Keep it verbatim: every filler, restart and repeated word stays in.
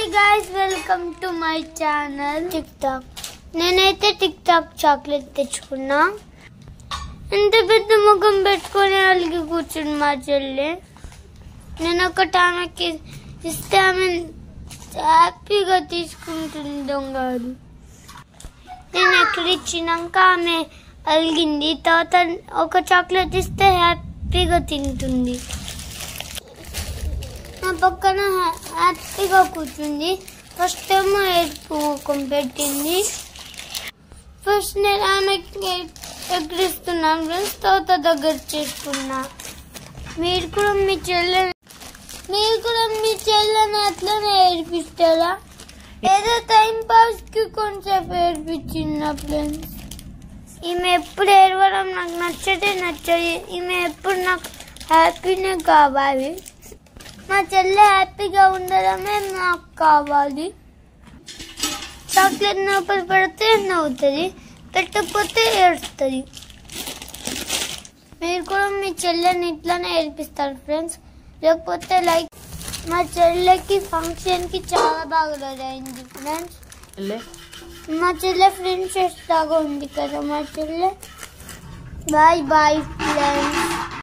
guys, welcome to my channel TikTok. నేనైతే TikTok chocolate తెచ్చుకున్నా. ఎంత పెద్ద ముఖం పెట్టుకొని అలిగి కూర్చుని మా చెల్లి. నేను ఒకటి ఆమెకి ఇస్తే ఆమె హ్యాపీగా తీసుకుంటుంది దొంగడు. నేను ఎక్కడ ఇచ్చినాక ఆమె అలిగింది. తర్వాత ఒక చాక్లెట్ ఇస్తే హ్యాపీగా తింటుంది. నా పక్కన హ్యాపీగా కూర్చుంది. ఫస్ట్ ఏమో ఏడుపు ముఖం పెట్టింది. ఫస్ట్ నేను ఆమెకి ఎగిరిస్తున్నాను ఫ్రెండ్స్. తర్వాత దగ్గర చేసుకున్నా. మీరు కూడా మీ చెల్లె మీరు కూడా మీ చెల్లెని అట్లనే ఏడిపిస్తారా? ఏదో టైం పాస్ కి కొంచెం ఏడిపించింది ఫ్రెండ్స్. ఈమె ఎప్పుడు ఏడవడం నాకు నచ్చదే నచ్చదు. ఈమె ఎప్పుడు నాకు హ్యాపీనే కావాలి. మా చెల్లె హ్యాపీగా ఉండడమే నాకు కావాలి. చాక్లెట్ లోపల పెడితే నవ్వుతుంది, పెట్టకపోతే ఏడుస్తుంది. మీరు కూడా మీ చెల్లెని ఇట్లానే ఏడిపిస్తారు ఫ్రెండ్స్. లేకపోతే లైక్ మా చెల్లెకి ఫంక్షన్ కి చాలా బాగా రెడీ అయింది ఫ్రెండ్స్. మా చెల్లె ఫ్రెండ్స్ లాగా ఉంది కదా మా చెల్లె. Bye bye friends.